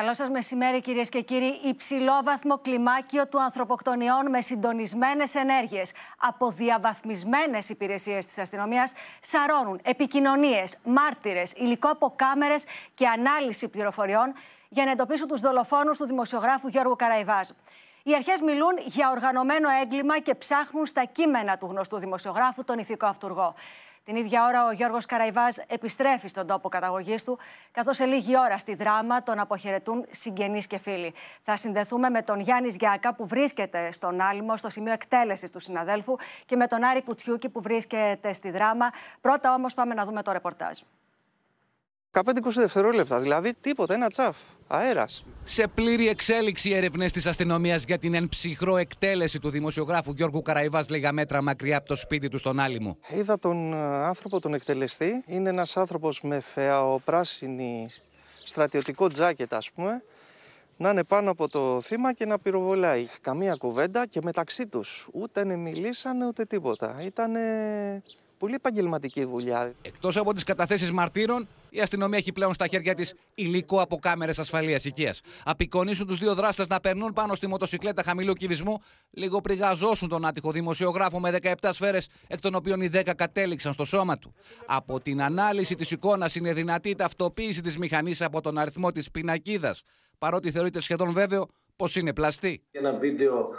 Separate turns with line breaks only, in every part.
Καλό σας μεσημέρι, κυρίες και κύριοι. Υψηλόβαθμο κλιμάκιο του ανθρωποκτονιών με συντονισμένες ενέργειες από διαβαθμισμένες υπηρεσίες της αστυνομίας σαρώνουν επικοινωνίες, μάρτυρες, υλικό από κάμερες και ανάλυση πληροφοριών για να εντοπίσουν τους δολοφόνους του δημοσιογράφου Γιώργου Καραϊβάζ. Οι αρχές μιλούν για οργανωμένο έγκλημα και ψάχνουν στα κείμενα του γνωστού δημοσιογράφου τον ηθικό αυτουργό. Την ίδια ώρα ο Γιώργος Καραϊβάζ επιστρέφει στον τόπο καταγωγής του, καθώς σε λίγη ώρα στη Δράμα τον αποχαιρετούν συγγενείς και φίλοι. Θα συνδεθούμε με τον Γιάννη Σγιάκα που βρίσκεται στον Άλυμο, στο σημείο εκτέλεσης του συναδέλφου, και με τον Άρη Κουτσιούκη που βρίσκεται στη Δράμα. Πρώτα όμως πάμε να δούμε το ρεπορτάζ.
15-20 δευτερόλεπτα, δηλαδή τίποτα, ένα τσαφ, αέρας.
Σε πλήρη εξέλιξη έρευνες της αστυνομίας για την εν ψυχρό εκτέλεση του δημοσιογράφου Γιώργου Καραϊβάζ λίγα μέτρα μακριά από το σπίτι του στον Άλυμο.
Είδα τον άνθρωπο, τον εκτελεστή. Είναι ένας άνθρωπος με φαιαοπράσινη στρατιωτικό τζάκετ, ας πούμε, να είναι πάνω από το θύμα και να πυροβολάει. Καμία κουβέντα και μεταξύ τους ούτε μιλήσανε ούτε τίποτα. Ήτανε πολύ επαγγελματική δουλειά.
Εκτός από τις καταθέσεις μαρτύρων, η αστυνομία έχει πλέον στα χέρια της υλικό από κάμερες ασφαλείας οικίας. Απεικονίσουν τους δύο δράστες να περνούν πάνω στη μοτοσικλέτα χαμηλού κυβισμού, λίγο πριν γαζώσουν τον άτυχο δημοσιογράφο με 17 σφαίρες, εκ των οποίων οι 10 κατέληξαν στο σώμα του. Από την ανάλυση της εικόνας είναι δυνατή η ταυτοποίηση της μηχανής από τον αριθμό της πινακίδας, παρότι θεωρείται σχεδόν βέβαιο πως είναι πλαστή.
Ένα βίντεο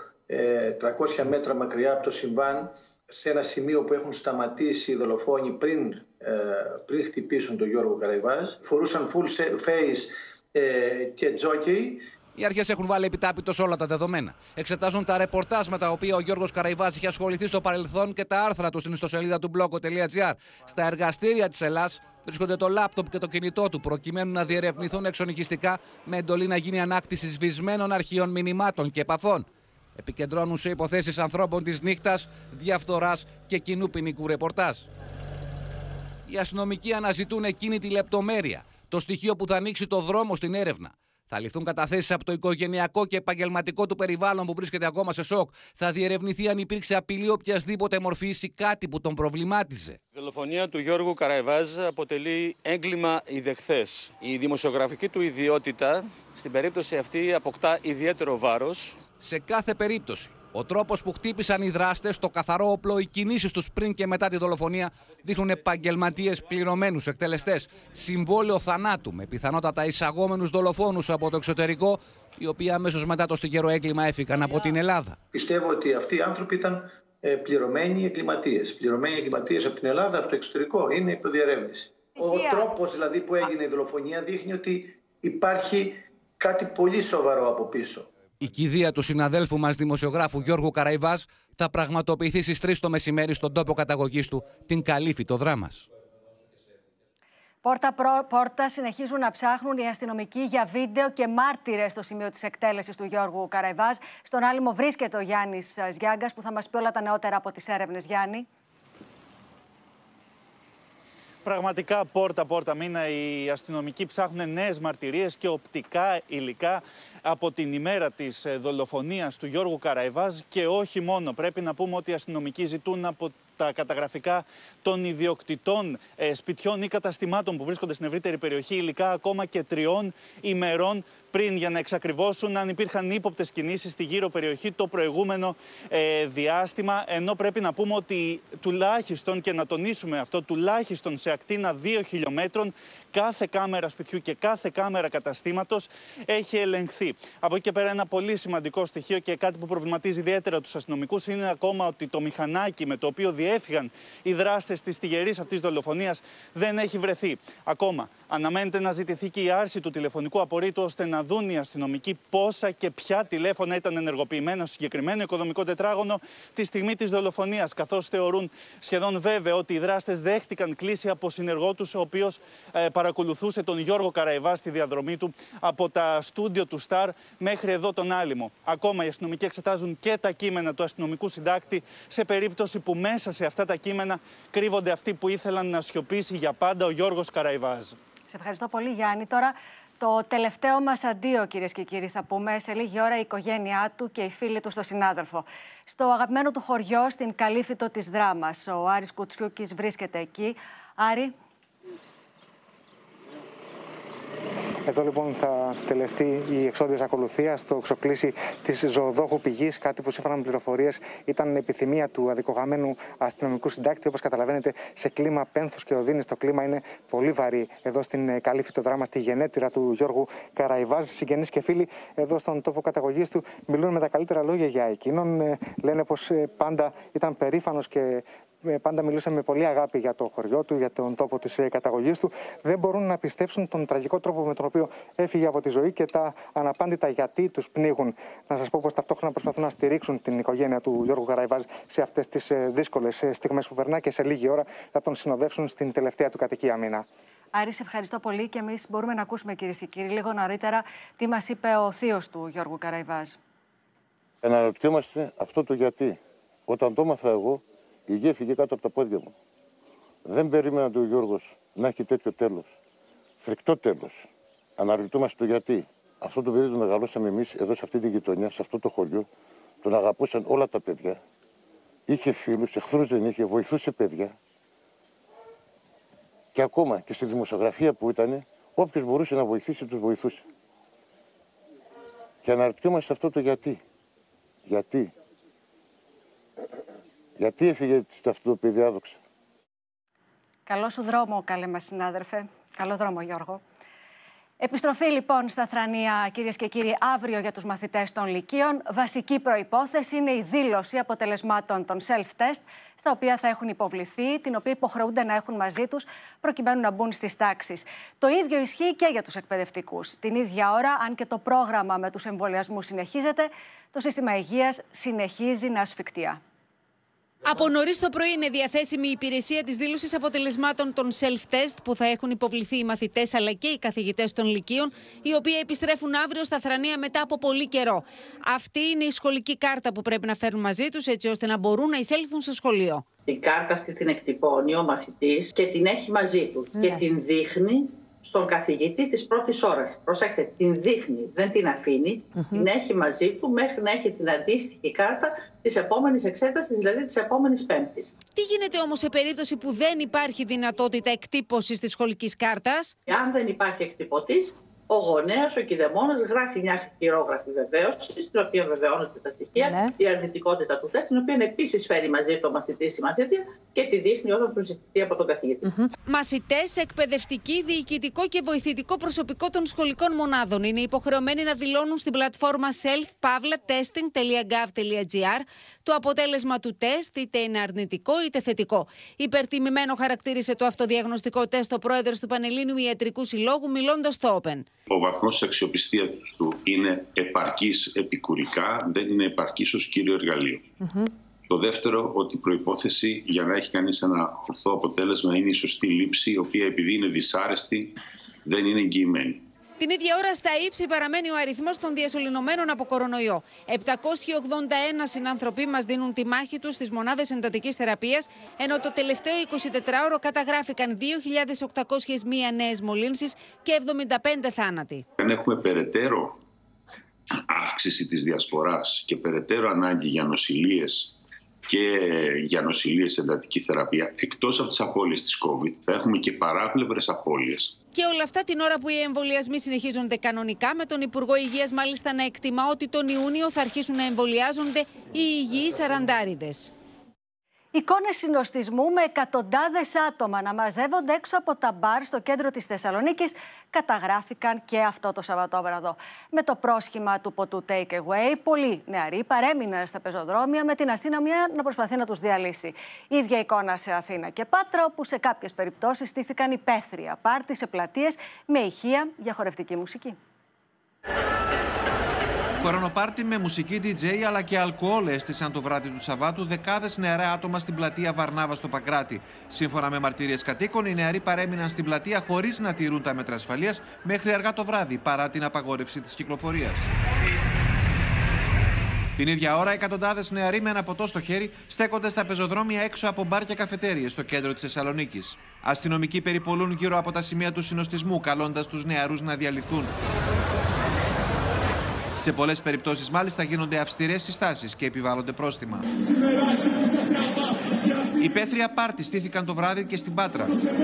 300 μέτρα μακριά από το συμβάν, σε ένα σημείο που έχουν σταματήσει οι δολοφόνοι πριν χτυπήσουν τον Γιώργο Καραϊβάζ. Φορούσαν full face και τζόκι.
Οι αρχές έχουν βάλει επιτάπητος όλα τα δεδομένα. Εξετάζουν τα ρεπορτάζ με τα οποία ο Γιώργος Καραϊβάζ είχε ασχοληθεί στο παρελθόν και τα άρθρα του στην ιστοσελίδα του blog.gr. Στα εργαστήρια της Ελλάς βρίσκονται το λάπτοπ και το κινητό του, προκειμένου να διερευνηθούν εξονυχιστικά με εντολή να γίνει ανάκτηση σβησμένων αρχείων μηνυμάτων και επαφών. Επικεντρώνουν σε υποθέσεις ανθρώπων της νύχτας, διαφθοράς και κοινού ποινικού ρεπορτάζ. Οι αστυνομικοί αναζητούν εκείνη τη λεπτομέρεια, το στοιχείο που θα ανοίξει το δρόμο στην έρευνα. Θα ληφθούν καταθέσεις από το οικογενειακό και επαγγελματικό του περιβάλλον που βρίσκεται ακόμα σε σοκ. Θα διερευνηθεί αν υπήρξε απειλή οποιασδήποτε μορφής ή κάτι που τον προβλημάτιζε.
Η δολοφονία του Γιώργου Καραϊβάζ αποτελεί έγκλημα ιδεχθές. Η δημοσιογραφική του ιδιότητα στην περίπτωση αυτή αποκτά ιδιαίτερο βάρος.
Σε κάθε περίπτωση, ο τρόπος που χτύπησαν οι δράστες, το καθαρό όπλο, οι κινήσεις τους πριν και μετά τη δολοφονία δείχνουν επαγγελματίες πληρωμένους εκτελεστές. Συμβόλαιο θανάτου με πιθανότατα εισαγόμενους δολοφόνους από το εξωτερικό, οι οποίοι αμέσως μετά το στιγερό έγκλημα έφυγαν από την Ελλάδα.
Πιστεύω ότι αυτοί οι άνθρωποι ήταν πληρωμένοι εγκληματίες. Πληρωμένοι εγκληματίες από την Ελλάδα, από το εξωτερικό. Είναι η προδιερεύνηση. Ο τρόπος δηλαδή που έγινε η δολοφονία δείχνει ότι υπάρχει κάτι πολύ σοβαρό από πίσω.
Η κηδεία του συναδέλφου μας δημοσιογράφου Γιώργου Καραϊβάζ θα πραγματοποιηθεί στις 3 το μεσημέρι στον τόπο καταγωγής του, την Καλύφη, το Δράμας.
Πόρτα συνεχίζουν να ψάχνουν οι αστυνομικοί για βίντεο και μάρτυρες στο σημείο της εκτέλεσης του Γιώργου Καραϊβάζ. Στον Άλυμο βρίσκεται ο Γιάννης Σγιάγκας που θα μας πει όλα τα νεότερα από τις έρευνες. Γιάννη.
Πραγματικά πόρτα μήνα οι αστυνομικοί ψάχνουν νέες μαρτυρίες και οπτικά υλικά από την ημέρα της δολοφονίας του Γιώργου Καραϊβάζ και όχι μόνο. Πρέπει να πούμε ότι οι αστυνομικοί ζητούν από τα καταγραφικά των ιδιοκτητών σπιτιών ή καταστημάτων που βρίσκονται στην ευρύτερη περιοχή υλικά ακόμα και 3 ημερών πριν, για να εξακριβώσουν αν υπήρχαν ύποπτες κινήσεις στη γύρω περιοχή το προηγούμενο διάστημα. Ενώ πρέπει να πούμε ότι τουλάχιστον, και να τονίσουμε αυτό, τουλάχιστον σε ακτίνα 2 χιλιόμετρων κάθε κάμερα σπιτιού και κάθε κάμερα καταστήματος έχει ελεγχθεί. Από εκεί και πέρα ένα πολύ σημαντικό στοιχείο και κάτι που προβληματίζει ιδιαίτερα τους αστυνομικούς είναι ακόμα ότι το μηχανάκι με το οποίο διέφυγαν οι δράστες της τυγερής αυτής δολοφονίας δεν έχει βρεθεί. Ακόμα αναμένεται να ζητηθεί και η άρση του τηλεφωνικού απορρίτου ώστε να δουν οι αστυνομικοί πόσα και ποια τηλέφωνα ήταν ενεργοποιημένα στο συγκεκριμένο οικοδομικό τετράγωνο τη στιγμή της δολοφονίας, καθώς θεωρούν σχεδόν βέβαιο ότι οι δράστες δέχτηκαν κλήση από συνεργό τους, ο οποίος παρακολουθούσε τον Γιώργο Καραϊβάζ στη διαδρομή του από τα στούντιο του Σταρ μέχρι εδώ τον Άλυμο. Ακόμα οι αστυνομικοί εξετάζουν και τα κείμενα του αστυνομικού συντάκτη σε περίπτωση που μέσα σε αυτά τα κείμενα κρύβονται αυτοί που ήθελαν να σιωπήσει για πάντα ο Γιώργος Καραϊβάζ.
Σε ευχαριστώ πολύ, Γιάννη. Τώρα το τελευταίο μας αντίο, κυρίες και κύριοι, θα πούμε. Σε λίγη ώρα η οικογένειά του και οι φίλοι του στο συνάδελφο. Στο αγαπημένο του χωριό, στην Καλύφητο της Δράμας. Ο Άρης Κουτσιούκης βρίσκεται εκεί. Άρη.
Εδώ λοιπόν θα τελεστεί η εξώδιος ακολουθία στο ξοκλήσι της ζωοδόχου πηγής, κάτι που σύμφωνα με πληροφορίες ήταν επιθυμία του αδικογραμμένου αστυνομικού συντάκτη. Όπως καταλαβαίνετε, σε κλίμα πένθους και οδύνης, το κλίμα είναι πολύ βαρύ εδώ στην Καλύφη, το δράμα στη γενέτειρα του Γιώργου Καραϊβάζ. Συγγενείς και φίλοι εδώ στον τόπο καταγωγής του μιλούν με τα καλύτερα λόγια για εκείνον. Λένε πως πάντα ήταν περήφανος και πάντα μιλούσε με πολύ αγάπη για το χωριό του, για τον τόπο της καταγωγής του. Δεν μπορούν να πιστέψουν τον τραγικό τρόπο με τον οποίο έφυγε από τη ζωή και τα αναπάντητα γιατί τους πνίγουν. Να σας πω πως ταυτόχρονα προσπαθούν να στηρίξουν την οικογένεια του Γιώργου Καραϊβάζ σε αυτές τις δύσκολες στιγμές που περνά και σε λίγη ώρα θα τον συνοδεύσουν στην τελευταία του κατοικία μήνα.
Άρη, σε ευχαριστώ πολύ και εμείς μπορούμε να ακούσουμε, κυρίες και κύριοι, λίγο νωρίτερα τι μας είπε ο θείος του Γιώργου Καραϊβάζ.
Αναρωτιόμαστε αυτό το γιατί. Όταν το έμαθα εγώ, η γη έφυγε κάτω από τα πόδια μου. Δεν περίμενα τον Γιώργος να έχει τέτοιο τέλος. Φρικτό τέλος. Αναρωτιόμαστε το γιατί. Αυτό το παιδί το μεγαλώσαμε εμείς εδώ σε αυτή τη γειτονιά, σε αυτό το χωριό. Τον αγαπούσαν όλα τα παιδιά. Είχε φίλους, εχθρούς δεν είχε, βοηθούσε παιδιά. Και ακόμα και στη δημοσιογραφία που ήταν, όποιος μπορούσε να βοηθήσει, τους βοηθούσε. Και αναρωτιόμαστε αυτό το γιατί. Γιατί έφυγε αυτό το παιδί άδοξα.
Καλό σου δρόμο, καλέ μας συνάδελφε. Καλό δρόμο, Γιώργο. Επιστροφή λοιπόν στα Θρανία, κυρίες και κύριοι, αύριο για τους μαθητές των Λυκείων. Βασική προϋπόθεση είναι η δήλωση αποτελεσμάτων των self-test, στα οποία θα έχουν υποβληθεί, την οποία υποχρεούνται να έχουν μαζί τους, προκειμένου να μπουν στις τάξεις. Το ίδιο ισχύει και για τους εκπαιδευτικούς. Την ίδια ώρα, αν και το πρόγραμμα με τους εμβολιασμούς συνεχίζεται, το σύστημα υγείας συνεχίζει να ασφικτιά.
Από νωρίς το πρωί είναι διαθέσιμη η υπηρεσία της δήλωσης αποτελεσμάτων των self-test που θα έχουν υποβληθεί οι μαθητές αλλά και οι καθηγητές των Λυκείων, οι οποίοι επιστρέφουν αύριο στα Θρανία μετά από πολύ καιρό. Αυτή είναι η σχολική κάρτα που πρέπει να φέρουν μαζί τους έτσι ώστε να μπορούν να εισέλθουν στο σχολείο.
Την κάρτα αυτή την εκτυπώνει ο μαθητής και την έχει μαζί του και την δείχνει στον καθηγητή της πρώτης ώρας. Προσέξτε, την δείχνει, δεν την αφήνει, την έχει μαζί του μέχρι να έχει την αντίστοιχη κάρτα της επόμενης εξέτασης, δηλαδή της επόμενης Πέμπτης.
Τι γίνεται όμως σε περίπτωση που δεν υπάρχει δυνατότητα εκτύπωσης της σχολικής κάρτας?
Αν δεν υπάρχει εκτυπωτής, ο γονέας, ο κηδεμόνας γράφει μια χειρόγραφη βεβαίωση, στην οποία βεβαιώνονται τα στοιχεία, η αρνητικότητα του τεστ, την οποία επίσης φέρει μαζί το μαθητής ή μαθήτρια και τη δείχνει όταν του ζητηθεί από τον καθηγητή.
Μαθητές, εκπαιδευτικοί, διοικητικό και βοηθητικό προσωπικό των σχολικών μονάδων είναι υποχρεωμένοι να δηλώνουν στην πλατφόρμα self-testing.gov.gr το αποτέλεσμα του τεστ, είτε είναι αρνητικό είτε θετικό. Υπερτιμημένο χαρακτήρισε το αυτοδιαγνωστικό τεστ ο πρόεδρος του Πανελλήνιου Ιατρικού Συλλόγου, μιλώντας στο Open.
Ο βαθμός της αξιοπιστίας του είναι επαρκής επικουρικά, δεν είναι επαρκής ως κύριο εργαλείο. Το δεύτερο, ότι η προϋπόθεση για να έχει κανείς ένα ορθό αποτέλεσμα είναι η σωστή λήψη, η οποία επειδή είναι δυσάρεστη δεν είναι εγγυημένη.
Την ίδια ώρα στα ύψη παραμένει ο αριθμός των διασωληνωμένων από κορονοϊό. 781 συνάνθρωποι μας δίνουν τη μάχη τους στις μονάδες εντατικής θεραπείας, ενώ το τελευταίο 24ωρο καταγράφηκαν 2.801 νέες μολύνσεις και 75 θάνατοι.
Αν έχουμε περαιτέρω αύξηση της διασποράς και περαιτέρω ανάγκη για νοσηλίες και για νοσηλίες εντατική θεραπεία, εκτός από τις απώλειες της COVID, θα έχουμε και παράπλευρες απώλειες.
Και όλα αυτά την ώρα που οι εμβολιασμοί συνεχίζονται κανονικά, με τον Υπουργό Υγείας μάλιστα να εκτιμά ότι τον Ιούνιο θα αρχίσουν να εμβολιάζονται οι υγιείς αραντάριδες.
Εικόνες συνοστισμού με εκατοντάδες άτομα να μαζεύονται έξω από τα μπαρ στο κέντρο της Θεσσαλονίκης καταγράφηκαν και αυτό το Σαββατόβραδο. Με το πρόσχημα του ποτού take away, πολλοί νεαροί παρέμειναν στα πεζοδρόμια με την αστυνομία να προσπαθεί να τους διαλύσει. Ίδια εικόνα σε Αθήνα και Πάτρα, όπου σε κάποιες περιπτώσεις στήθηκαν υπαίθρια πάρτι σε πλατείες με ηχεία για χορευτική μουσική.
Κορονοπάρτι με μουσική DJ αλλά και αλκοόλ έστησαν το βράδυ του Σαββάτου δεκάδες νεαρά άτομα στην πλατεία Βαρνάβα στο Παγκράτη. Σύμφωνα με μαρτυρίες κατοίκων, οι νεαροί παρέμειναν στην πλατεία χωρίς να τηρούν τα μέτρα ασφαλείας μέχρι αργά το βράδυ, παρά την απαγόρευση της κυκλοφορίας. Την ίδια ώρα, εκατοντάδες νεαροί με ένα ποτό στο χέρι στέκονται στα πεζοδρόμια έξω από μπαρ και καφετέριες στο κέντρο της Θεσσαλονίκης. Αστυνομικοί περιπολούν γύρω από τα σημεία του συνοστισμού, καλώντας τους νεαρούς να διαλυθούν. Σε πολλές περιπτώσεις, μάλιστα, γίνονται αυστηρές συστάσεις και επιβάλλονται πρόστιμα. Υπαίθρια πάρτι στήθηκαν το βράδυ και στην Πάτρα.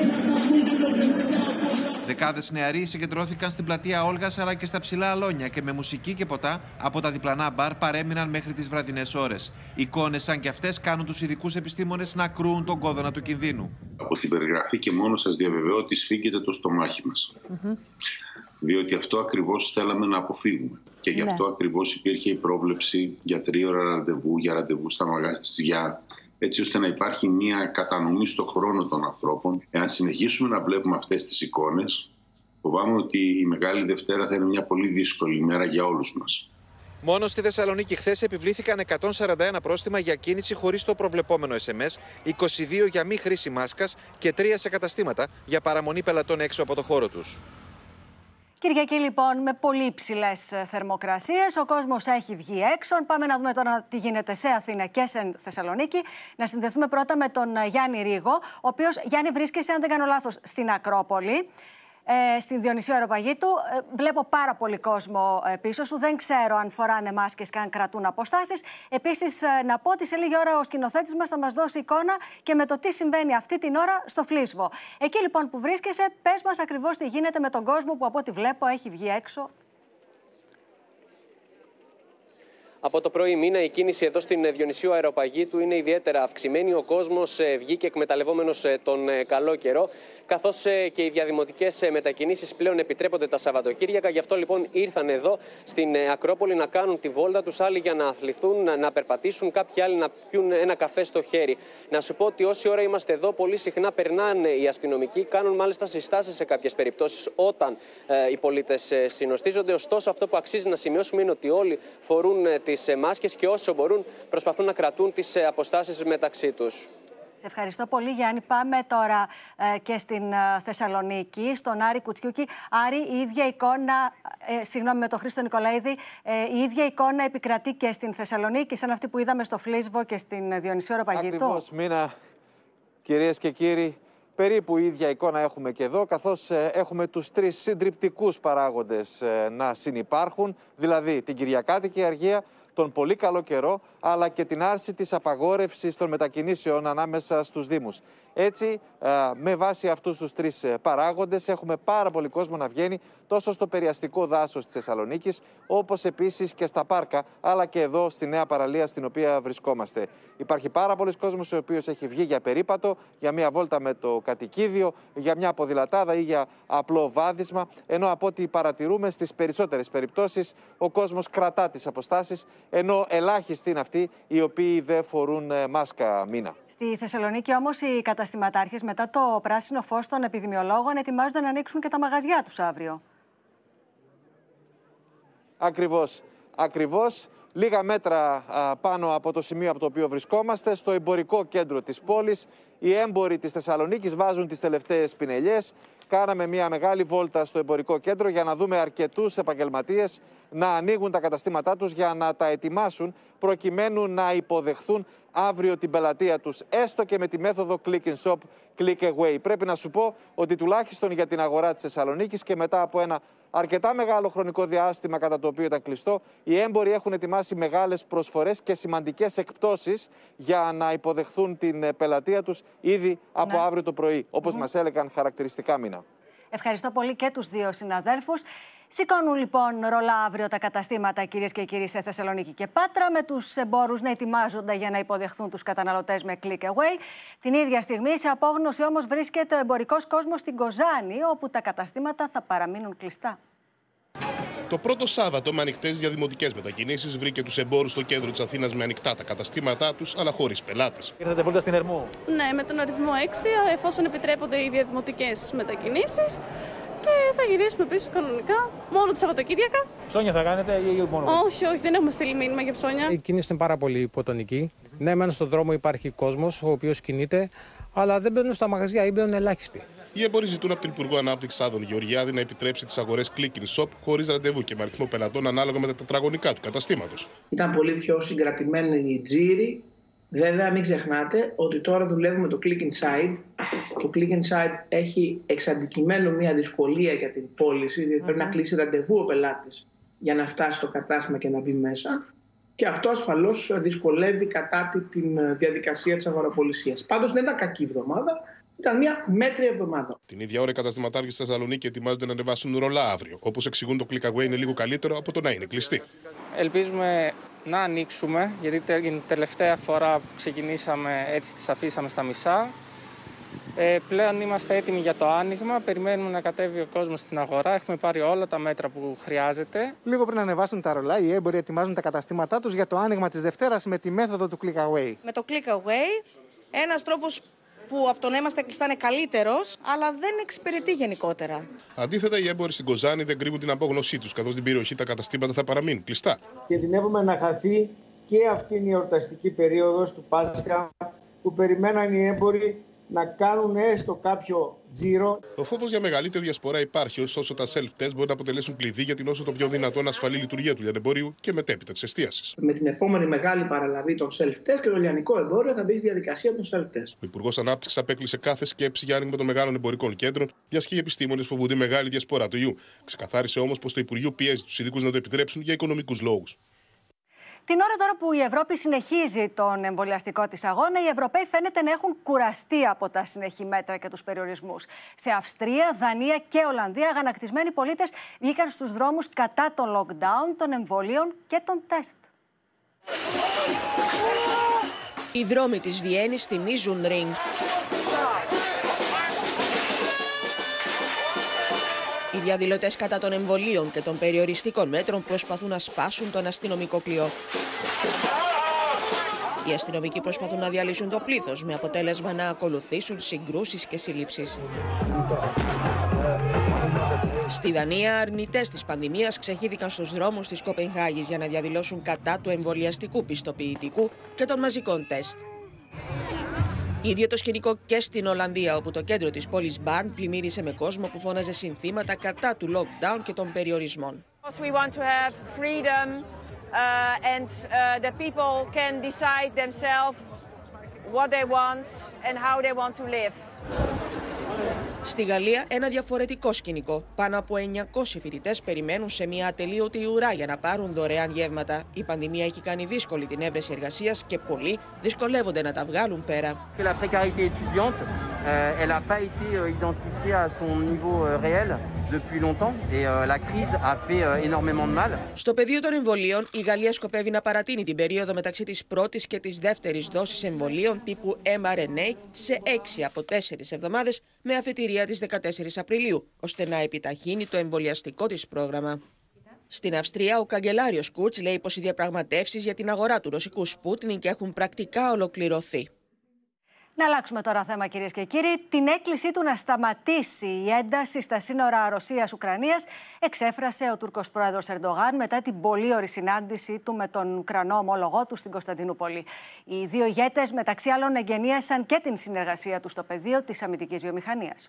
Δεκάδες νεαροί συγκεντρώθηκαν στην πλατεία Όλγας αλλά και στα ψηλά αλόνια και με μουσική και ποτά από τα διπλανά μπαρ παρέμειναν μέχρι τις βραδινές ώρες. Εικόνες σαν και αυτές κάνουν τους ειδικούς επιστήμονες να κρούουν τον κόδωνα του κινδύνου.
Από την περιγραφή και μόνο σας διαβεβαιώ ότι σφίγγεται το στομάχι μας. Διότι αυτό ακριβώς θέλαμε να αποφύγουμε. Και γι' αυτό ακριβώς υπήρχε η πρόβλεψη για 3 ώρα ραντεβού, για ραντεβού στα μαγαζιά, έτσι ώστε να υπάρχει μια κατανομή στο χρόνο των ανθρώπων. Εάν συνεχίσουμε να βλέπουμε αυτές τις εικόνες, φοβάμαι ότι η Μεγάλη Δευτέρα θα είναι μια πολύ δύσκολη ημέρα για όλους μας.
Μόνο στη Θεσσαλονίκη χθες επιβλήθηκαν 141 πρόστιμα για κίνηση χωρίς το προβλεπόμενο SMS, 22 για μη χρήση μάσκας και 3 σε καταστήματα για παραμονή πελατών έξω από το χώρο τους.
Κυριακή λοιπόν με πολύ υψηλές θερμοκρασίες. Ο κόσμος έχει βγει έξω. Πάμε να δούμε τώρα τι γίνεται σε Αθήνα και σε Θεσσαλονίκη. Να συνδεθούμε πρώτα με τον Γιάννη Ρήγο, ο οποίος, Γιάννη, βρίσκεσαι, αν δεν κάνω λάθος, στην Ακρόπολη, στην Διονυσίου Αεροπαγήτου. Βλέπω πάρα πολύ κόσμο πίσω σου. Δεν ξέρω αν φοράνε μάσκες και αν κρατούν αποστάσεις. Επίσης, να πω ότι σε λίγη ώρα ο σκηνοθέτης μας θα μας δώσει εικόνα και με το τι συμβαίνει αυτή την ώρα στο Φλίσβο. Εκεί λοιπόν που βρίσκεσαι, πες μας ακριβώς τι γίνεται με τον κόσμο που από ό,τι βλέπω έχει βγει έξω.
Από το πρωί μήνα η κίνηση εδώ στην Διονυσίου Αεροπαγήτου είναι ιδιαίτερα αυξημένη. Ο κόσμος βγήκε εκμεταλλευόμενος τον καλό καιρό, καθώς και οι διαδημοτικές μετακινήσεις πλέον επιτρέπονται τα Σαββατοκύριακα. Γι' αυτό λοιπόν ήρθαν εδώ στην Ακρόπολη να κάνουν τη βόλτα τους, άλλοι για να αθληθούν, να περπατήσουν, κάποιοι άλλοι να πιούν ένα καφέ στο χέρι. Να σου πω ότι όση ώρα είμαστε εδώ, πολύ συχνά περνάνε οι αστυνομικοί, κάνουν μάλιστα συστάσεις σε κάποιες περιπτώσεις όταν οι πολίτες συνοστίζονται. Ωστόσο, αυτό που αξίζει να σημειώσουμε είναι ότι όλοι φορούν τις μάσκες και όσο μπορούν προσπαθούν να κρατούν τις αποστάσεις μεταξύ τους.
Σε ευχαριστώ πολύ, Γιάννη. Πάμε τώρα και στην Θεσσαλονίκη, στον Άρη Κουτσιούκη. Άρη, η ίδια εικόνα, συγγνώμη, με τον Χρήστο Νικολαίδη, η ίδια εικόνα επικρατεί και στην Θεσσαλονίκη, σαν αυτή που είδαμε στο Φλίσβο και στην Διονυσίου Αεροπαγήτου.
Ακριβώς, Μίνα, κυρίες και κύριοι, περίπου η ίδια εικόνα έχουμε και εδώ, καθώς έχουμε τους 3 συντριπτικούς παράγοντες να συνυπάρχουν, δηλαδή την Κυριακάτικη αργία, τον πολύ καλό καιρό, αλλά και την άρση της απαγόρευσης των μετακινήσεων ανάμεσα στους Δήμους. Έτσι, με βάση αυτούς τους 3 παράγοντες, έχουμε πάρα πολύ κόσμο να βγαίνει τόσο στο περιαστικό δάσος της Θεσσαλονίκης, όπως επίσης και στα πάρκα, αλλά και εδώ στη νέα παραλία στην οποία βρισκόμαστε. Υπάρχει πάρα πολλοί κόσμος ο οποίος έχει βγει για περίπατο, για μια βόλτα με το κατοικίδιο, για μια ποδηλατάδα ή για απλό βάδισμα, ενώ από ό,τι παρατηρούμε στις περισσότερες περιπτώσεις ο κόσμος κρατά τις αποστάσεις, ενώ ελάχιστοι είναι αυτοί οι οποίοι δεν φορούν μάσκα, Μίνα.
Στη Θεσσαλονίκη όμως οι καταστηματάρχες μετά το πράσινο φως των επιδημιολόγων ετοιμάζονται να ανοίξουν και τα μαγαζιά τους αύριο.
Ακριβώς. Λίγα μέτρα πάνω από το σημείο από το οποίο βρισκόμαστε, στο εμπορικό κέντρο της πόλης, οι έμποροι της Θεσσαλονίκης βάζουν τις τελευταίες πινελιές. Κάναμε μια μεγάλη βόλτα στο εμπορικό κέντρο για να δούμε αρκετούς επαγγελματίες να ανοίγουν τα καταστήματά τους για να τα ετοιμάσουν προκειμένου να υποδεχθούν αύριο την πελατεία τους, έστω και με τη μέθοδο click in shop, click away. Πρέπει να σου πω ότι τουλάχιστον για την αγορά της Θεσσαλονίκης και μετά από ένα αρκετά μεγάλο χρονικό διάστημα κατά το οποίο ήταν κλειστό, οι έμποροι έχουν ετοιμάσει μεγάλες προσφορές και σημαντικές εκπτώσεις για να υποδεχθούν την πελατεία τους ήδη από αύριο το πρωί, όπως μας έλεγαν χαρακτηριστικά, Μίνα.
Ευχαριστώ πολύ και τους 2 συναδέλφους. Σηκώνουν λοιπόν ρολά αύριο τα καταστήματα, κυρίες και κύριοι, σε Θεσσαλονίκη και Πάτρα, με τους εμπόρους να ετοιμάζονται για να υποδεχθούν τους καταναλωτές με click away. Την ίδια στιγμή, σε απόγνωση όμως, βρίσκεται ο εμπορικός κόσμος στην Κοζάνη, όπου τα καταστήματα θα παραμείνουν κλειστά.
Το πρώτο Σάββατο με ανοιχτές διαδημοτικές μετακινήσεις βρήκε τους εμπόρους στο κέντρο της Αθήνας με ανοιχτά τα καταστήματά τους, αλλά χωρίς πελάτες.
Ήρθατε βόλτα στην Ερμού? Ναι, με τον αριθμό 6, εφόσον επιτρέπονται οι διαδημοτικές μετακινήσεις. Και θα γυρίσουμε πίσω κανονικά, μόνο τη Σαββατοκύριακα.
Ψώνια θα κάνετε ή μόνο?
Όχι, δεν έχουμε στείλει μήνυμα για ψώνια.
Η κίνηση είναι πάρα πολύ υποτονική. Ναι, μένω στον δρόμο υπάρχει κόσμος ο οποίος κινείται, αλλά δεν μπαίνουν στα μαγαζιά ή μπαίνουν ελάχιστοι.
Οι έμποροι ζητούν από την Υπουργό Ανάπτυξης Άδων Γεωργιάδη να επιτρέψει τις αγορές click in shop χωρίς ραντεβού και με αριθμό πελατών ανάλογα με τα τετραγωνικά του καταστήματος.
Ήταν πολύ πιο συγκρατημένοι οι τζίροι. Βέβαια, μην ξεχνάτε ότι τώρα δουλεύουμε το click inside. Το click inside έχει εξ αντικειμένου μια δυσκολία για την πώληση, διότι πρέπει να κλείσει ραντεβού ο πελάτης για να φτάσει στο κατάστημα και να μπει μέσα. και αυτό ασφαλώς δυσκολεύει κατά την διαδικασία της αγοραπολισίας. Πάντως δεν ήταν κακή εβδομάδα, ήταν μια μέτρια εβδομάδα.
Την ίδια ώρα οι καταστηματάρχες στη Θεσσαλονίκη ετοιμάζονται να ανεβάσουν ρολά αύριο. Όπως εξηγούν, το click away είναι λίγο καλύτερο από το να είναι κλειστή.
Ελπίζουμε να ανοίξουμε, γιατί την τελευταία φορά που ξεκινήσαμε έτσι τις αφήσαμε στα μισά. Πλέον είμαστε έτοιμοι για το άνοιγμα, περιμένουμε να κατέβει ο κόσμος στην αγορά, έχουμε πάρει όλα τα μέτρα που χρειάζεται.
Λίγο πριν ανεβάσουν τα ρολά, οι έμποροι ετοιμάζουν τα καταστήματά τους για το άνοιγμα της Δευτέρας με τη μέθοδο του click away.
Με το click away, ένας τρόπος που από το να είμαστε κλειστά είναι καλύτερος, αλλά δεν εξυπηρετεί γενικότερα.
Αντίθετα, οι έμποροι στην Κοζάνη δεν κρύβουν την απόγνωσή τους, καθώς στην περιοχή τα καταστήματα θα παραμείνουν κλειστά.
Κινδυνεύουμε να χαθεί και αυτή η εορταστική περίοδος του Πάσχα που περιμέναν οι έμποροι να κάνουν έστω κάποιο τζίρο.
Ο φόβος για μεγαλύτερη διασπορά υπάρχει, ωστόσο τα self-test μπορεί να αποτελέσουν κλειδί για την όσο το πιο δυνατόν ασφαλή λειτουργία του λιανεμπορίου και μετέπειτα της εστίασης.
Με την επόμενη μεγάλη παραλαβή των self-test και το λιανικό εμπόριο θα μπει στη διαδικασία των self-test.
Ο Υπουργός Ανάπτυξης απέκλεισε κάθε σκέψη για άνοιγμα των μεγάλων εμπορικών κέντρων, μιας και οι επιστήμονες φοβούνται μεγάλη διασπορά του ιού. Ξεκαθάρισε όμως πως το Υπουργείο πιέζει τους ειδικούς να το επιτρέψουν για οικονομικούς λόγους.
Την ώρα τώρα που η Ευρώπη συνεχίζει τον εμβολιαστικό της αγώνα, οι Ευρωπαίοι φαίνεται να έχουν κουραστεί από τα συνεχή μέτρα και τους περιορισμούς. Σε Αυστρία, Δανία και Ολλανδία, αγανακτισμένοι πολίτες βγήκαν στους δρόμους κατά των lockdown, των εμβολίων και των τεστ.
Οι δρόμοι της Βιέννης θυμίζουν ring. Οι διαδηλωτές κατά των εμβολίων και των περιοριστικών μέτρων προσπαθούν να σπάσουν τον αστυνομικό κλειό. Οι αστυνομικοί προσπαθούν να διαλύσουν το πλήθος, με αποτέλεσμα να ακολουθήσουν συγκρούσεις και συλλήψεις. Στη Δανία, αρνητές της πανδημίας ξεχύθηκαν στους δρόμους της Κοπενχάγης για να διαδηλώσουν κατά του εμβολιαστικού πιστοποιητικού και των μαζικών τεστ. Ίδιο το σκηνικό και στην Ολλανδία, όπου το κέντρο της πόλης Μπάρν πλημμύρισε με κόσμο που φώναζε συνθήματα κατά του lockdown και των περιορισμών.
We want to have freedom and the people can decide themselves what they want and how they want to live.
Στη Γαλλία, ένα διαφορετικό σκηνικό. Πάνω από 900 φοιτητές περιμένουν σε μια ατελείωτη ουρά για να πάρουν δωρεάν γεύματα. Η πανδημία έχει κάνει δύσκολη την έβρεση εργασίας και πολλοί δυσκολεύονται να τα βγάλουν πέρα. Στο πεδίο των εμβολίων, η Γαλλία σκοπεύει να παρατείνει την περίοδο μεταξύ της πρώτης και της δεύτερης δόσης εμβολίων τύπου mRNA σε 6 από 4 εβδομάδες με αφετηρία της 14 Απριλίου, ώστε να επιταχύνει το εμβολιαστικό της πρόγραμμα. Στην Αυστρία, ο καγκελάριος Κούρτς λέει πως οι διαπραγματεύσεις για την αγορά του ρωσικού Σπούτνικ έχουν πρακτικά ολοκληρωθεί.
Να αλλάξουμε τώρα θέμα, κυρίες και κύριοι. Την έκκλησή του να σταματήσει η ένταση στα σύνορα Ρωσίας-Ουκρανίας εξέφρασε ο Τούρκος πρόεδρος Ερντογάν μετά την πολύωρη συνάντησή του με τον Ουκρανό ομόλογό του στην Κωνσταντινούπολη. Οι δύο ηγέτες, μεταξύ άλλων, εγκαινίασαν και την συνεργασία του στο πεδίο της αμυντικής βιομηχανίας.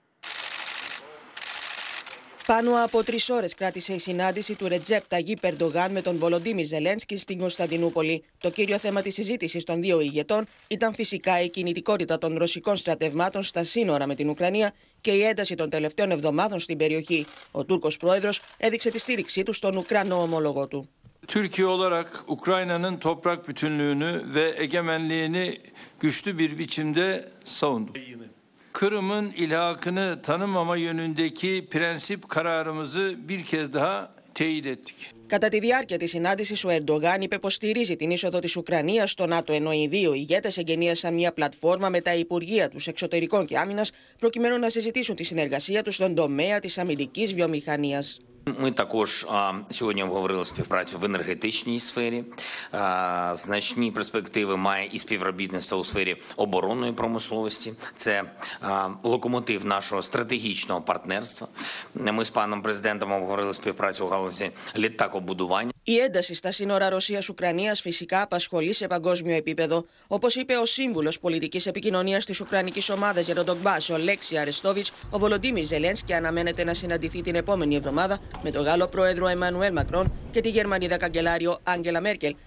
Πάνω από 3 ώρες κράτησε η συνάντηση του Ρετζέπ Ταγίπ Ερντογάν με τον Βολοντίμιρ Ζελένσκι στην Κωνσταντινούπολη. Το κύριο θέμα της συζήτησης των δύο ηγετών ήταν φυσικά η κινητικότητα των ρωσικών στρατευμάτων στα σύνορα με την Ουκρανία και η ένταση των τελευταίων εβδομάδων στην περιοχή. Ο Τούρκος πρόεδρος έδειξε τη στήριξή του στον Ουκρανό ομόλογο του.
Türkiye olarak Ukrayna'nın toprak bütünlüğünü ve egemenliğini güçlü bir biçimde savunduk. Kırım'ın ilhakını tanımama yönündeki prensip kararımızı bir kez daha teyit ettik.
Κατά τη διάρκεια της συνάντησης, ο Ερντογάν είπε πως στηρίζει την είσοδο της Ουκρανίας στο ΝΑΤΟ, ενώ οι δύο ηγέτες εγκαινίασαν μια πλατφόρμα με τα Υπουργεία τους Εξωτερικών και Άμυνας, προκειμένου να συζητήσουν τη συνεργασία τους στον τομέα της αμυντικής βιομηχανίας.
Ми також сьогодні обговорили співпрацю в енергетичній сфері. Значні перспективи має і співробітництво у сфері оборонної промисловості. Це локомотив нашого стратегічного партнерства. Ми з паном президентом обговорили співпрацю у галузі літакобудування.
Η ένταση στα σύνορα Ρωσίας-Ουκρανίας φυσικά απασχολεί σε παγκόσμιο επίπεδο. Όπως είπε ο σύμβουλος πολιτικής επικοινωνίας της Ουκρανικής ομάδας για τον Ντογκμπάς, ο Λέξη Αρεστόβιτς, ο Βολοντίμιρ Ζελένσκι αναμένεται να συναντηθεί την επόμενη εβδομάδα με τον Γάλλο πρόεδρο Εμμανουέλ Μακρόν και τη Γερμανίδα καγκελάριο Άγγελα Μέρκελ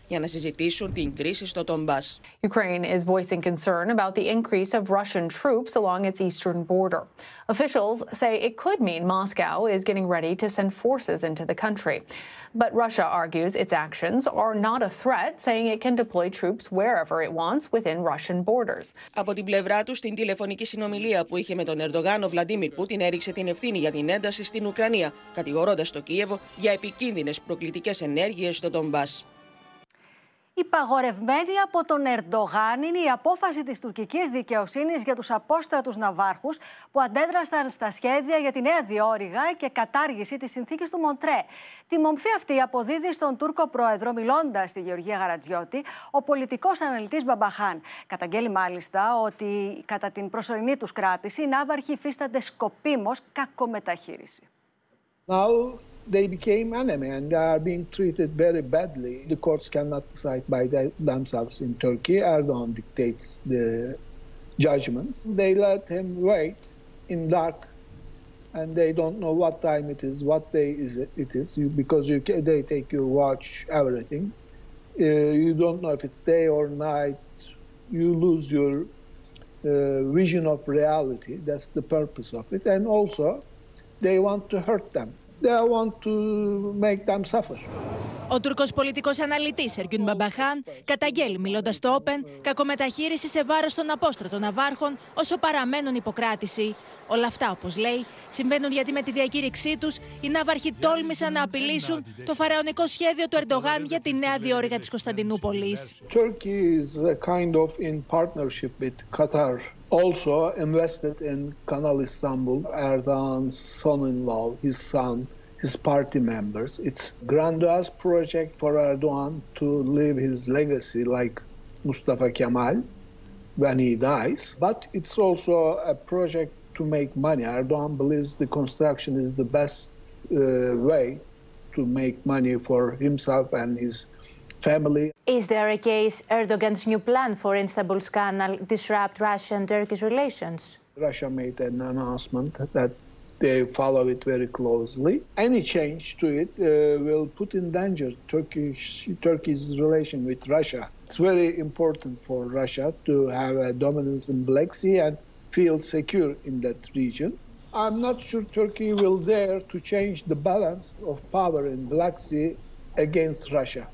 για να συζητήσουν την κρίση στο Ντονμπάς.
Ukraine is voicing concern about the increase of Russian troops along its eastern border. Officials say it could mean Moscow is getting ready to send forces into the country. But Russia argues its actions are not a threat, saying it can deploy troops wherever it wants within Russian borders.
Από την πλευρά του, στην τηλεφωνική συνομιλία που είχε με τον Ερντογάν, ο Βλαντίμιρ Πούτιν έριξε την ευθύνη για την ένταση στην Ουκρανία, κατηγορώντας το Κίεβο για επικίνδυνες προκλητικές ενέργειες στο Ντονμπάς.
Υπαγορευμένη από τον Ερντογάν είναι η απόφαση της τουρκικής δικαιοσύνης για τους απόστρατους ναυάρχους που αντέδρασαν στα σχέδια για τη νέα διόρυγα και κατάργηση της συνθήκης του Μοντρέ. Τη μομφή αυτή αποδίδει στον Τούρκο πρόεδρο, μιλώντας στη Γεωργία Γαρατζιώτη, ο πολιτικός αναλυτής Μπαμπαχάν. Καταγγέλει μάλιστα ότι κατά την προσωρινή τους κράτηση οι ναύαρχοι υφίστανται σκοπίμως κακομεταχείριση.
They became enemy and they are being treated very badly. The courts cannot decide by themselves in Turkey. Erdogan dictates the judgments. They let him wait in dark and they don't know what time it is, what day it is, because they take your watch, everything. You don't know if it's day or night. You lose your vision of reality. That's the purpose of it. And also, they want to hurt them. They want to make them suffer.
Ο Τούρκος πολιτικός αναλυτής Εργκün Μπαμπαχάν καταγγέλει, μιλώντας στο Open, κακομεταχείριση σε βάρος των απόστρατων ναυάρχων όσο παραμένουν υποκράτηση. Όλα αυτά, όπως λέει, συμβαίνουν γιατί με τη διακήρυξή τους οι ναύαρχοι τόλμησαν να απειλήσουν το φαραωνικό σχέδιο του Ερντογάν για τη νέα διόρυγα της Κωνσταντινούπολης.
Turkey is kind of in partnership with Qatar. Also invested in Kanal Istanbul, Erdogan's son-in-law, his son, his party members. It's grandiose project for Erdogan to leave his legacy like Mustafa Kemal when he dies. But it's also a project to make money. Erdogan believes the construction is the best way to make money for himself and his family.
Is there a case Erdogan's new plan for Istanbul's canal disrupt Russian-Turkish relations?
Russia made an announcement that they follow it very closely. Any change to it will put in danger Turkey's relation with Russia. It's very important for Russia to have a dominance in Black Sea and feel secure in that region. I'm not sure Turkey will dare to change the balance of power in Black Sea against Russia.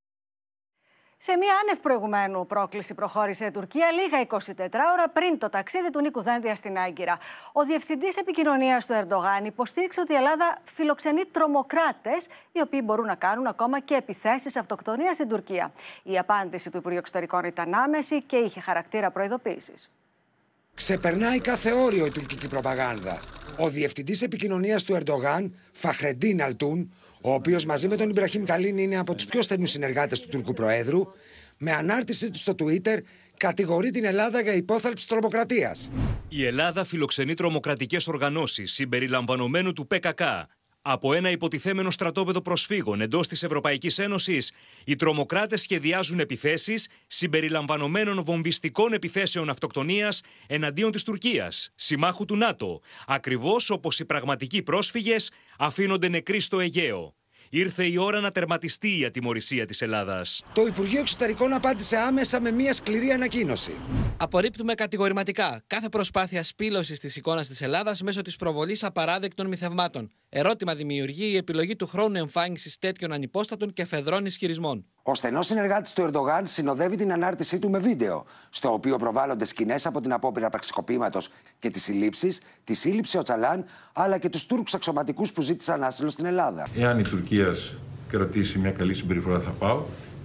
Σε μια άνευ προηγουμένου πρόκληση προχώρησε η Τουρκία λίγα 24 ώρα πριν το ταξίδι του Νίκου Δένδια στην Άγκυρα. Ο διευθυντής επικοινωνίας του Ερντογάν υποστήριξε ότι η Ελλάδα φιλοξενεί τρομοκράτες, οι οποίοι μπορούν να κάνουν ακόμα και επιθέσεις αυτοκτονίας στην Τουρκία. Η απάντηση του Υπουργείου Εξωτερικών ήταν άμεση και είχε χαρακτήρα προειδοποίησης.
Ξεπερνάει κάθε όριο η τουρκική προπαγάνδα. Ο διευθυντής επικοινωνίας του Ερντογάν, Φαχρεντίν Αλτούν, ο οποίος μαζί με τον Ιμπραχήμ Καλίνη είναι από τους πιο στενούς συνεργάτες του Τουρκού Προέδρου, με ανάρτησή του στο Twitter κατηγορεί την Ελλάδα για υπόθαλψη τρομοκρατίας.
Η Ελλάδα φιλοξενεί τρομοκρατικές οργανώσεις συμπεριλαμβανομένου του ΠΚΚ. Από ένα υποτιθέμενο στρατόπεδο προσφύγων εντός της Ευρωπαϊκής Ένωσης, οι τρομοκράτες σχεδιάζουν επιθέσεις συμπεριλαμβανομένων βομβιστικών επιθέσεων αυτοκτονίας εναντίον της Τουρκίας, συμμάχου του ΝΑΤΟ, ακριβώς όπως οι πραγματικοί πρόσφυγες αφήνονται νεκροί στο Αιγαίο. Ήρθε η ώρα να τερματιστεί η ατιμωρησία της Ελλάδας.
Το Υπουργείο Εξωτερικών απάντησε άμεσα με μια σκληρή ανακοίνωση.
Απορρίπτουμε κατηγορηματικά κάθε προσπάθεια σπήλωσης της εικόνας της Ελλάδας μέσω της προβολής απαράδεκτων μυθευμάτων. Ερώτημα δημιουργεί η επιλογή του χρόνου εμφάνισης τέτοιων ανυπόστατων και φεδρών ισχυρισμών.
Ο στενός συνεργάτης του Ερντογάν συνοδεύει την ανάρτησή του με βίντεο, στο οποίο προβάλλονται σκηνές από την απόπειρα πραξικοπήματος και τις συλλήψεις, τη σύλληψη Οτσαλάν, αλλά και τους Τούρκους αξιωματικούς που ζήτησαν άσυλο στην Ελλάδα.
Εάν η Τουρκία κρατήσει μια καλή συμπεριφορά, θα πάω.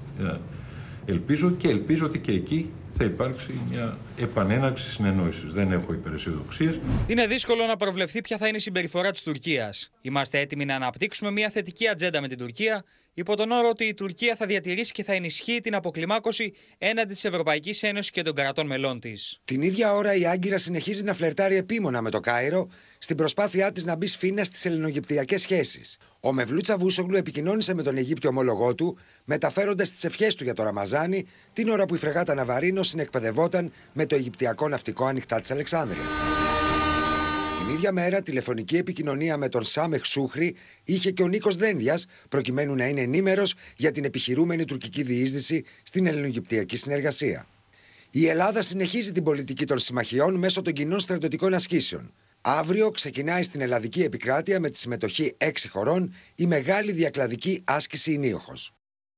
Ελπίζω ότι και εκεί θα υπάρξει μια επανέναρξη συνεννόησης. Δεν έχω υπεραισιοδοξίες.
Είναι δύσκολο να προβλεφθεί ποια θα είναι η συμπεριφορά της Τουρκίας. Είμαστε έτοιμοι να αναπτύξουμε μια θετική ατζέντα με την Τουρκία, υπό τον όρο ότι η Τουρκία θα διατηρήσει και θα ενισχύει την αποκλιμάκωση έναντι της Ευρωπαϊκής Ένωσης και των κρατών μελών της.
Την ίδια ώρα η Άγκυρα συνεχίζει να φλερτάρει επίμονα με το Κάιρο στην προσπάθειά της να μπει σφήνα στις ελληνογυπτιακές σχέσεις. Ο Μευλού Τσαβούσογλου επικοινώνησε με τον Αιγύπτιο ομόλογό του, μεταφέροντας τις ευχές του για το Ραμαζάνι, την ώρα που η φρεγάτα Ναβαρίνο συνεκπαιδευόταν με το Αιγυπτιακό ναυτικό ανοιχτά της Αλεξάνδρειας. Την ίδια μέρα, τηλεφωνική επικοινωνία με τον Σάμεχ Σούχρη είχε και ο Νίκος Δένδιας, προκειμένου να είναι ενήμερος για την επιχειρούμενη τουρκική διείσδυση στην ελληνοαιγυπτιακή συνεργασία. Η Ελλάδα συνεχίζει την πολιτική των συμμαχιών μέσω των κοινών στρατιωτικών ασκήσεων. Αύριο ξεκινάει στην ελλαδική επικράτεια με τη συμμετοχή 6 χωρών η μεγάλη διακλαδική άσκηση Ινίοχος.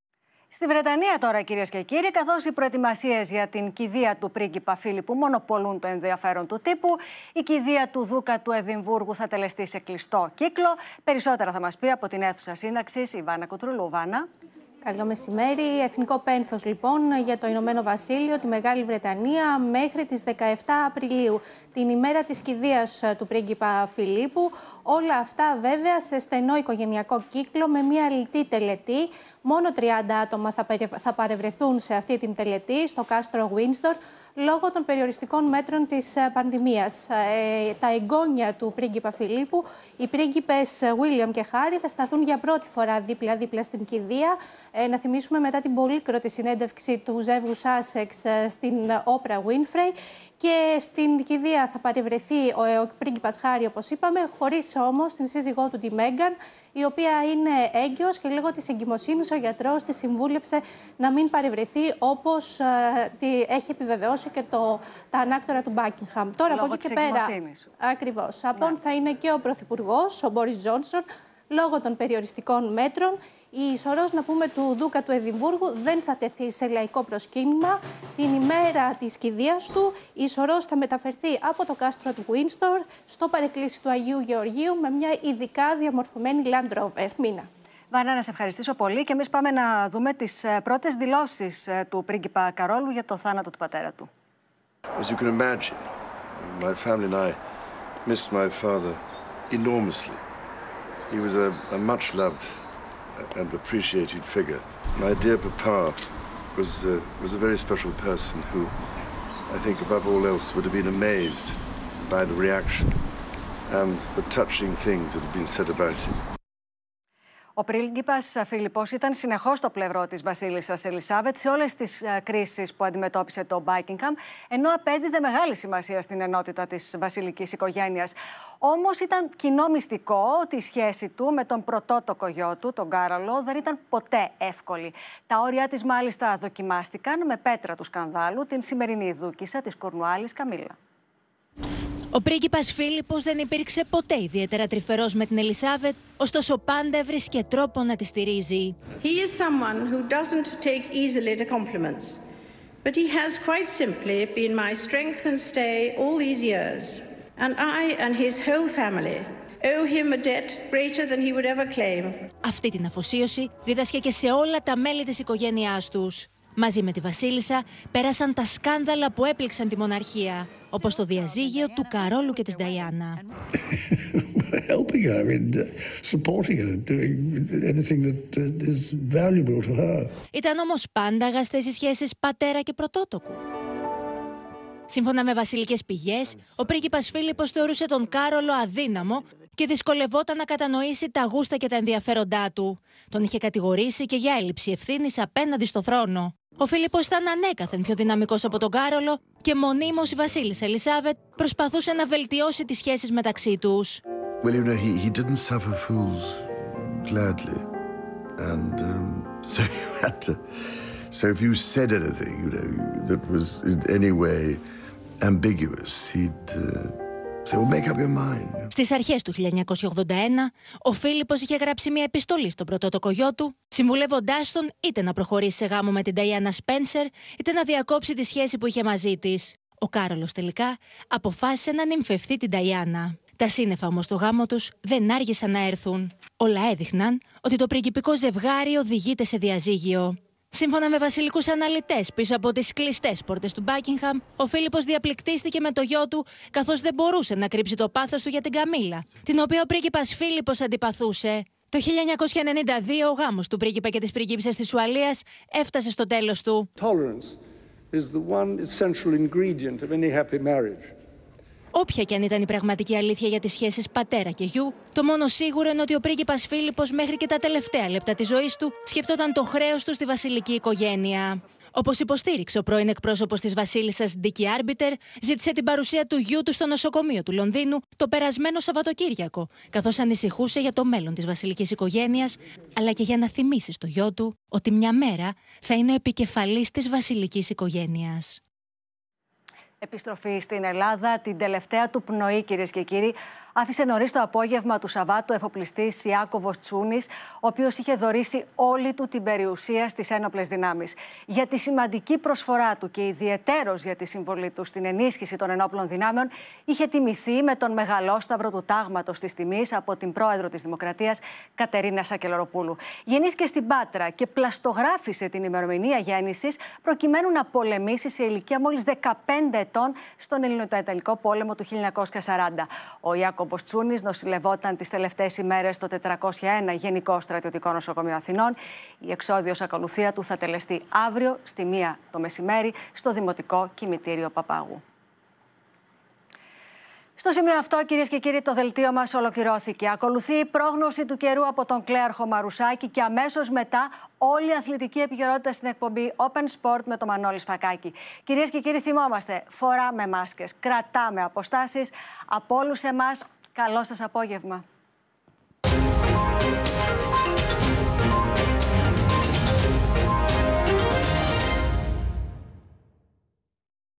Στη Βρετανία τώρα, κυρίες και κύριοι, καθώς οι προετοιμασίες για την κηδεία του πρίγκιπα Φίλιππου μονοπολούν το ενδιαφέρον του τύπου, η κηδεία του Δούκα του Εδιμβούργου θα τελεστεί σε κλειστό κύκλο. Περισσότερα θα μας πει από την αίθουσα σύνταξης η Βάνα Κουτρούλου. Βάνα.
Καλό μεσημέρι. Εθνικό πένθος λοιπόν για το Ηνωμένο Βασίλειο, τη Μεγάλη Βρετανία μέχρι τις 17 Απριλίου, την ημέρα της κηδείας του πρίγκιπα Φιλίππου. Όλα αυτά βέβαια σε στενό οικογενειακό κύκλο με μια λιτή τελετή. Μόνο 30 άτομα θα παρευρεθούν σε αυτή την τελετή στο κάστρο Windsor λόγω των περιοριστικών μέτρων της πανδημίας. Τα εγγόνια του πρίγκιπα Φιλίππου, οι πρίγκιπες William και Harry, θα σταθούν για πρώτη φορά δίπλα-δίπλα στην κηδεία. Να θυμίσουμε μετά την πολύκροτη συνέντευξη του ζεύγους Sussex στην Oprah Winfrey. Και στην κηδεία θα παρευρεθεί ο πρίγκιπας Χάρι, όπως είπαμε, χωρίς όμως την σύζυγό του, τη Μέγκαν, η οποία είναι έγκυος και λόγω της εγκυμοσύνης ο γιατρός της συμβούλευσε να μην παρευρεθεί, όπως έχει επιβεβαιώσει και τα ανάκτορα του Buckingham. Τώρα από εκεί και πέρα, ακριβώς, απόν θα είναι και ο Πρωθυπουργός, ο Μπόρις Τζόνσον, λόγω των περιοριστικών μέτρων. Η ισορρός, να πούμε, του Δούκα του Εδιμβούργου δεν θα τεθεί σε λαϊκό προσκύνημα. Την ημέρα της κηδείας του, η ισορρός θα μεταφερθεί από το κάστρο του Windsor στο παρεκκλήσι του Αγίου Γεωργίου με μια ειδικά διαμορφωμένη Land Rover. Μίνα.
Βάνα, να σε ευχαριστήσω πολύ και εμείς πάμε να δούμε τις πρώτες δηλώσεις του πρίγκιπα Καρόλου για το θάνατο του πατέρα του.
As you can imagine, my family and I missed my father enormously. He was a much loved and appreciated figure. My dear papa was a very special person who, I think above all else, would have been amazed by the reaction and the touching things that have been said about him.
Ο πρίγκιπας Φίλιππος ήταν συνεχώς στο πλευρό της βασίλισσας Ελισάβετ σε όλες τις κρίσεις που αντιμετώπισε το Buckingham, ενώ απέδιδε μεγάλη σημασία στην ενότητα της βασιλικής οικογένειας. Όμως ήταν κοινό μυστικό ότι η σχέση του με τον πρωτότοκο γιο του, τον Κάρολο, δεν ήταν ποτέ εύκολη. Τα όρια της μάλιστα δοκιμάστηκαν με πέτρα του σκανδάλου την σημερινή δούκισσα της Κορνουάλης, Καμίλα.
Ο πρίγκιπας Φίλιππος δεν υπήρξε ποτέ ιδιαίτερα τρυφερός με την Ελισάβετ, ωστόσο πάντα έβρισκε τρόπο να τη στηρίζει.
He is someone who doesn't take easily to compliments, but he has quite simply been my strength and stay all these years, and I and his whole family owe him a debt greater than he would ever claim.
Αυτή την αφοσίωση δίδασκε και σε όλα τα μέλη της οικογένειάς τους. Μαζί με τη βασίλισσα πέρασαν τα σκάνδαλα που έπληξαν τη μοναρχία, όπως το διαζύγιο του Καρόλου και της Νταϊάννα. Ήταν όμως πάντα αγαστές οι σχέσεις πατέρα και πρωτότοκου. Σύμφωνα με βασιλικές πηγές, ο πρίγκιπας Φίλιππος θεωρούσε τον Κάρολο αδύναμο και δυσκολευόταν να κατανοήσει τα γούστα και τα ενδιαφέροντά του. Τον είχε κατηγορήσει και για έλλειψη ευθύνης απέναντι στο θρόνο. Ο Φίλιππος ήταν ανέκαθεν πιο δυναμικός από τον Κάρολο και μονίμως η βασίλισσα Ελισάβετ προσπαθούσε να βελτιώσει τις σχέσεις μεταξύ τους.
Well, you know, he didn't suffer fools gladly, and so you had to. So if you said anything, you know, that was in any way ambiguous, he'd say, well, make up your mind.
Στις αρχές του 1981, ο Φίλιππος είχε γράψει μια επιστολή στον πρωτότοκο γιο του, συμβουλεύοντάς τον είτε να προχωρήσει σε γάμο με την Νταϊάννα Σπένσερ, είτε να διακόψει τη σχέση που είχε μαζί της. Ο Κάρολος τελικά αποφάσισε να νυμφευθεί την Νταϊάννα. Τα σύννεφα όμως του γάμου τους δεν άργησαν να έρθουν. Όλα έδειχναν ότι το πριγκιπικό ζευγάρι οδηγείται σε διαζύγιο. Σύμφωνα με βασιλικούς αναλυτές, πίσω από τις κλειστές πόρτες του Buckingham, ο Φίλιππος διαπληκτίστηκε με το γιο του, καθώς δεν μπορούσε να κρύψει το πάθος του για την Καμίλα, την οποία ο πρίγκιπας Φίλιππος αντιπαθούσε. Το 1992 ο γάμος του πρίγκιπα και της πριγκίπισσας της Ουαλίας έφτασε στο τέλος του. Όποια και αν ήταν η πραγματική αλήθεια για τις σχέσεις πατέρα και γιου, το μόνο σίγουρο είναι ότι ο πρίγκιπας Φίλιππος μέχρι και τα τελευταία λεπτά της ζωής του σκεφτόταν το χρέος του στη βασιλική οικογένεια. Όπως υποστήριξε ο πρώην εκπρόσωπος της Βασίλισσας Ντίκι Άρμπιτερ, ζήτησε την παρουσία του γιού του στο νοσοκομείο του Λονδίνου το περασμένο Σαββατοκύριακο, καθώς ανησυχούσε για το μέλλον της βασιλικής οικογένειας, αλλά και για να θυμίσει στο γιο του ότι μια μέρα θα είναι ο επικεφαλής της βασιλικής οικογένειας.
Επιστροφή στην Ελλάδα, την τελευταία του πνοή, κυρίες και κύριοι, άφησε νωρίς το απόγευμα του Σαββάτου ο εφοπλιστής Ιάκωβος Τσούνης, ο οποίος είχε δωρήσει όλη του την περιουσία στις ένοπλες δυνάμεις. Για τη σημαντική προσφορά του και ιδιαιτέρως για τη συμβολή του στην ενίσχυση των ενόπλων δυνάμεων, είχε τιμηθεί με τον μεγαλόσταυρο του τάγματος της τιμής από την πρόεδρο της Δημοκρατίας, Κατερίνα Σακελαροπούλου. Γεννήθηκε στην Πάτρα και πλαστογράφησε την ημερομηνία γέννησης προκειμένου να πολεμήσει σε ηλικία μόλις 15 ετών στον Ελληνοϊταλικό πόλεμο του 1940. Ο Ιάκωβος Τσούνης νοσηλευόταν τις τελευταίες ημέρες στο 401 Γενικό Στρατιωτικό Νοσοκομείο Αθηνών. Η εξώδιος ακολουθία του θα τελεστεί αύριο στη 1 το μεσημέρι στο Δημοτικό Κημητήριο Παπάγου. Στο σημείο αυτό, κυρίες και κύριοι, το δελτίο μας ολοκληρώθηκε. Ακολουθεί η πρόγνωση του καιρού από τον Κλέαρχο Μαρουσάκη και αμέσως μετά όλη η αθλητική επικαιρότητα στην εκπομπή Open Sport με τον Μανώλη Σφακάκη. Κυρίες και κύριοι, θυμόμαστε, φοράμε μάσκες, κρατάμε αποστάσεις. Από όλους εμάς, καλό σας απόγευμα.